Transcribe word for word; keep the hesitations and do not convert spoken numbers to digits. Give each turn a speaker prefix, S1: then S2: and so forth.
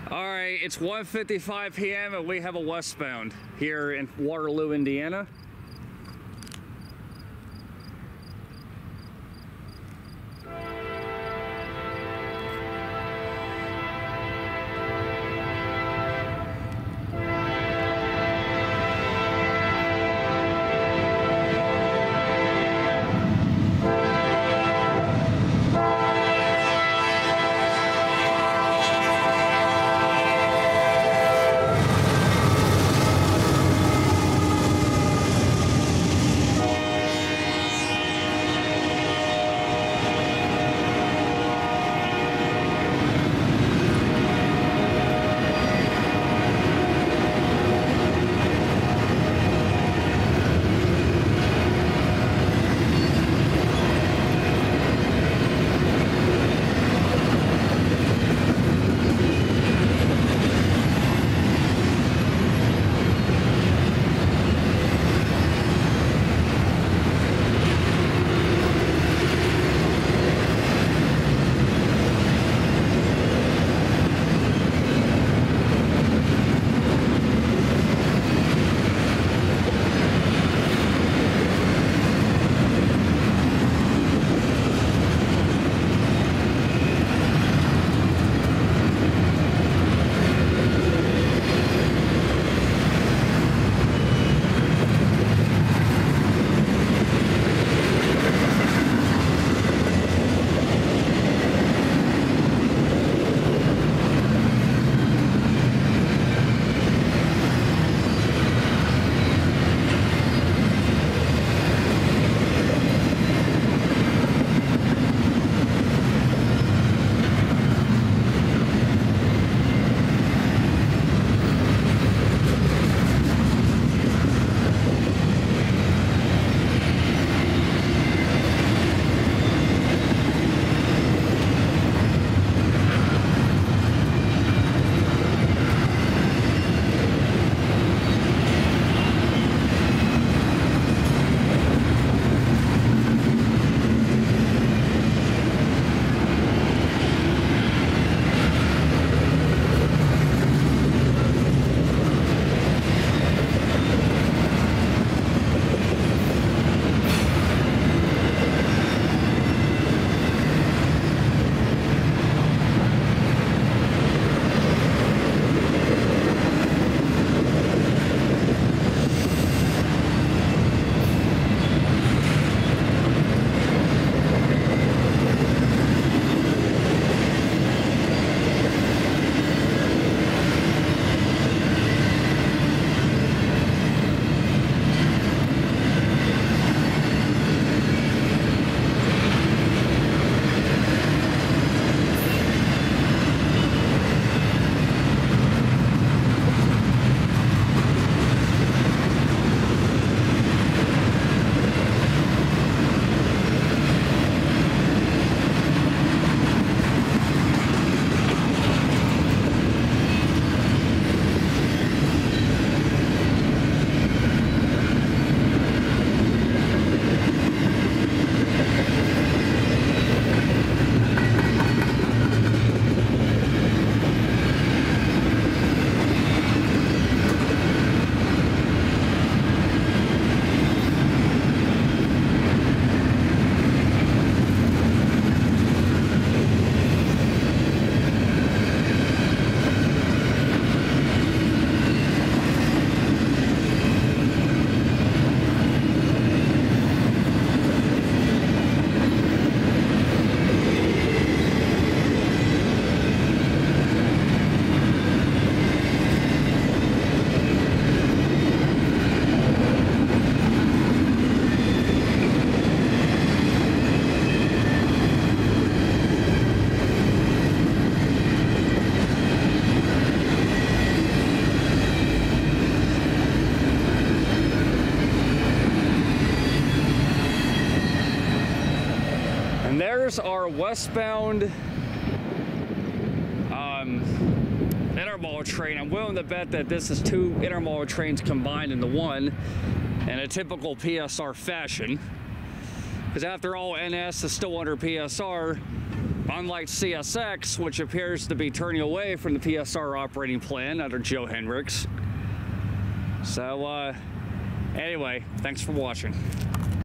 S1: All right, it's one fifty-five p m and we have a westbound here in Waterloo, Indiana. And there's our westbound um, intermodal train. I'm willing to bet that this is two intermodal trains combined into one in a typical P S R fashion. Because after all, N S is still under P S R, unlike C S X, which appears to be turning away from the P S R operating plan under Joe Hendricks. So, uh, anyway, thanks for watching.